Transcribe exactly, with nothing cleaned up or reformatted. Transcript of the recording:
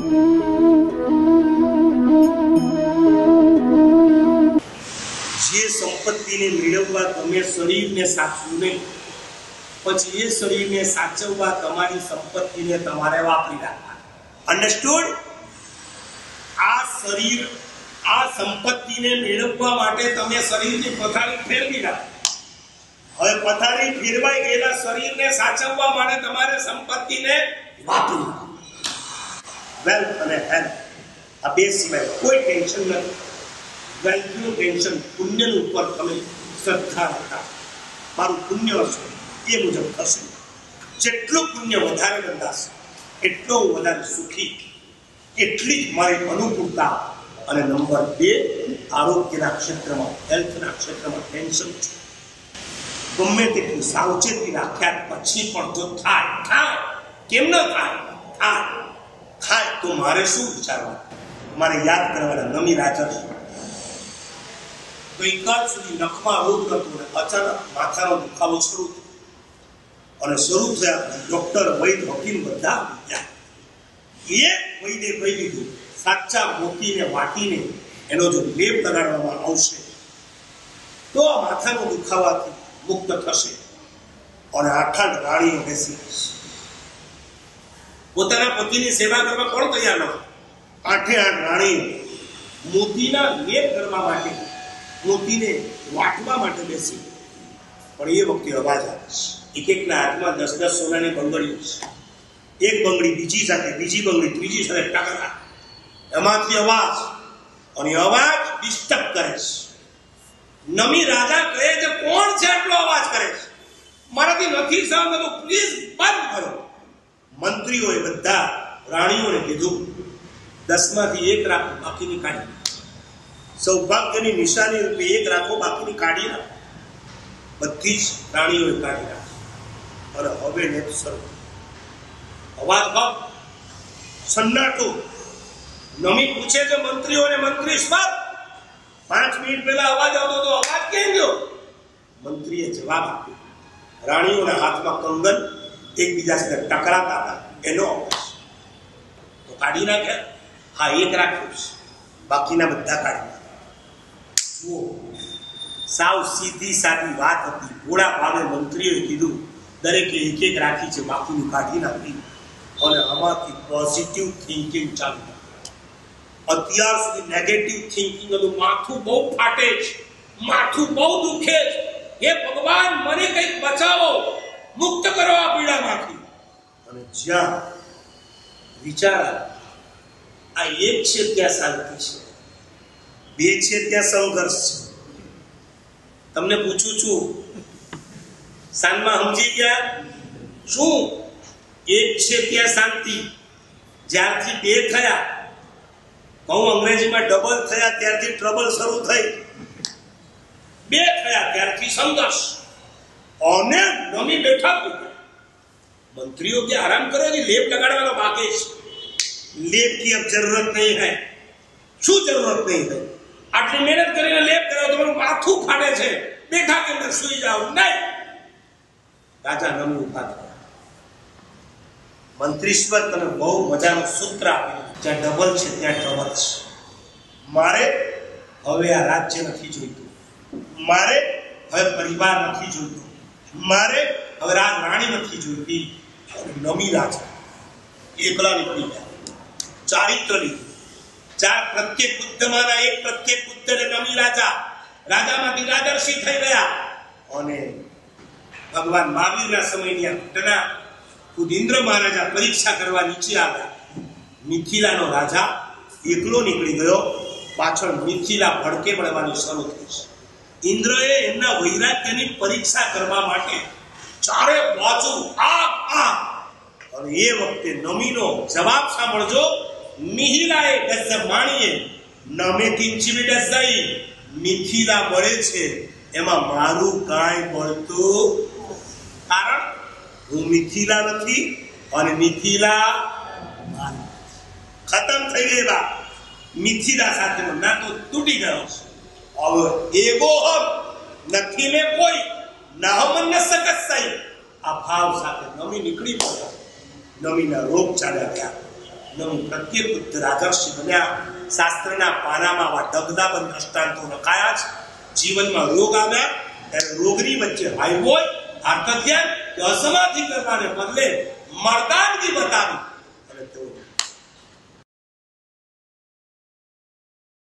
જે સંપત્તિને મેળવવા તમે શરીરને સાચવ્યું નહીં, પછી એ શરીરને સાચવવા તમારી સંપત્તિને તમારે વાપરી રાખવા. અન્ડરસ્ટુડ? આ શરીર, આ સંપત્તિને મેળવવા માટે તમે શરીરની પથારી ફેરવી રાખો. હવે પથારી ફેરવાઈ ગયેલા શરીરને સાચવવા માટે તમારે સંપત્તિને વાપરી રાખો. વેલ્થ અને હેલ્થ, આ બે સિવાય કોઈ ટેન્શન નથી. વેલ્થનું ટેન્શન, પુણ્યનું ઉપર તમે શ્રદ્ધા રાખતા, મારું પુણ્ય હશે એ મુજબ થશે. જેટલું પુણ્ય વધારે બંધાશે એટલો હું વધારે સુખી, એટલી જ મારી અનુકૂળતા. અને નંબર બે, આરોગ્યના ક્ષેત્રમાં, હેલ્થના ક્ષેત્રમાં ટેન્શન છે. ગમે તેટલી સાવચેતી રાખ્યા પછી પણ જો થાય થાય કેમ ન થાય થાય થાય તો મારે શું વિચારવાનું? મારે યાદ કરવાના નમી રાજા છે. તો એકાદ સુધી નખમાં રોગ નતો ને અચાનક માથાનો દુખાવો શરૂ થયો. અને શરૂ થયા ડોક્ટર, વૈદ, હકીમ બધા ગયા. એક વૈદે કહી દીધું, સાચા મોતીને વાટીને એનો જો લેપ લગાડવામાં આવશે તો આ માથાનો દુખાવાથી મુક્ત થશે. અને આઠ આઠ રાણીઓ બેસી જશે. પોતાના પતિની સેવા કરવા કોણ તૈયાર ન? આઠે આઠ રાણીઓ મોતીના લેપ કરવા માટે, મોતીને વાટવા માટે બેસી. પણ એ વખતે અવાજ આવે છે. એક એકના હાથમાં દસ દસ સોનાની બંગડીઓ છે. એક બંગડી બીજી સાથે, બીજી બંગડી ત્રીજી સાથે ટકરા. એમાંથી અવાજ, અને અવાજ ડિસ્ટર્બ કરે છે. નમી રાજા કહે છે, કોણ છે આટલો અવાજ કરે છે? મારાથી નથી સહન થતું, પ્લીઝ બંધ કરો. મંત્રીઓએ બધા રાણીઓને કીધું, દસમાંથી એક રાખો, બાકીની કાઢી. સૌભાગ્યની નિશાની રૂપે એક રાખો, બાકીની કાઢી રાખો. બધી જ રાણીઓએ કાઢી રાખી. અને હવે લેપ શરૂ. અવાજ ભાવ સન્નાટો. નમી પૂછે છે મંત્રીઓને, મંત્રી સ્વર, પાંચ મિનિટ પહેલા અવાજ આવતો તો અવાજ કેમ ગયો? મંત્રીએ જવાબ આપ્યો, રાણીઓના હાથમાં કંગન એકબીજા સાથે ટકરાતા હતા એનો અવાજ. તો કાઢી નાખ્યા? હા, એક રાખ્યું છે, બાકીના બધા કાઢી નાખ્યા. જુઓ, સાવ સીધી સાદી વાત હતી. ઘોડા ભાવે મંત્રીઓએ કીધું, દરેકે એક એક રાખી છે, બાકીનું કાઢી નાખી. અને આમાંથી પોઝિટિવ થિંકિંગ ચાલુ. અત્યાર સુધી નેગેટિવ થિંકિંગ હતું. માથું બહુ ફાટે છે, માથું બહુ દુખે છે, હે ભગવાન મને કંઈક બચાવો, મુક્ત કરો આ પીડામાંથી. અને જ્યાં વિચાર આ એક છે ત્યાં શાંતિ છે, બે છે ત્યાં સંઘર્ષ છે. તમને પૂછું છું, સાનમાં સમજી ગયા? શું એક છે ત્યાં શાંતિ? જ્યારથી બે થયા, કહું અંગ્રેજીમાં ડબલ થયા ત્યારથી ટ્રબલ શરૂ થઈ. બે થયા ત્યારથી સંઘર્ષ. અને નમી બેઠા મંત્રીઓ કે આરામ કરો, લેપ લગાડવાનો બાકી છે. લેપ की अब जरूरत नहीं है. શું જરૂરત નહીં है? આટલી મહેનત કરીને લેપ કરાવો, તમારું માથું ફાટે છે, બેઠા કે અંદર સુઈ જાઓ. નહીં. રાજા નમી ઉભા થયા. મંત્રીશ્વર તને બહુ મજાનું સૂત્ર આપ્યું, જ્યાં ડબલ છે ત્યાં ટ્રબલ છે. મારે હવે આ રાજ્ય નથી જોઈતું, મારે હવે પરિવાર નથી જોઈતું, મારે હવે રાજ રાણી નથી જોઈતી. નમી રાજા એકલા નીકળી ગયા. ચારિત્ર લીધું. ચાર પ્રત્યેક બુદ્ધમાંના એક પ્રત્યેક બુદ્ધ નમી રાજા, રાજામાંથી રાજર્ષિ થઈ ગયા. અને ભગવાન મહાવીરના સમયની આ ઘટના ખુદ ઇન્દ્ર મહારાજા પરીક્ષા કરવા નીચે આવ્યા. મિથિલાનો રાજા એકલો નીકળી ગયો. પાછળ મિથિલા ભડકે પડવાની શરૂ થઈ છે. ઇન્દ્રએ એમના વૈરાગ્યની પરીક્ષા કરવા માટે ચારે બાજુ આગ આગ. અને એ વખતે નમીનો જવાબ સાંભળજો. મિહિલાએ ગજબ માણીએ, નમે કિંચી ડસાઈ. મિથિલા બળે છે, એમાં મારું કાંઈ બળતું. કારણ હું મિથિલા નથી અને મિથિલા ખતમ થઈ ગયેલા. મિથિલા સાથેનો નાતો તૂટી ગયો છે. હવે એગો હમ નથી મેં કોઈ ના હમ ન સકસાઈ. આ ભાવ સાથે નમી નીકળી પડ્યા. નમીના રોગ ચાલ્યા ગયા. નમ પ્રત્યેક બુદ્ધ રાજર્ષિ બન્યા. શાસ્ત્રના પાનામાં આવા ડગદાબંધ દ્રષ્ટાંતો લખાયા છે. જીવનમાં રોગ આવ્યા ત્યારે રોગની વચ્ચે હાઈ હોય આર્તધ્યાન કે અસમાધિ કરવાને બદલે મર્દાનગી બતાવી અને તેઓ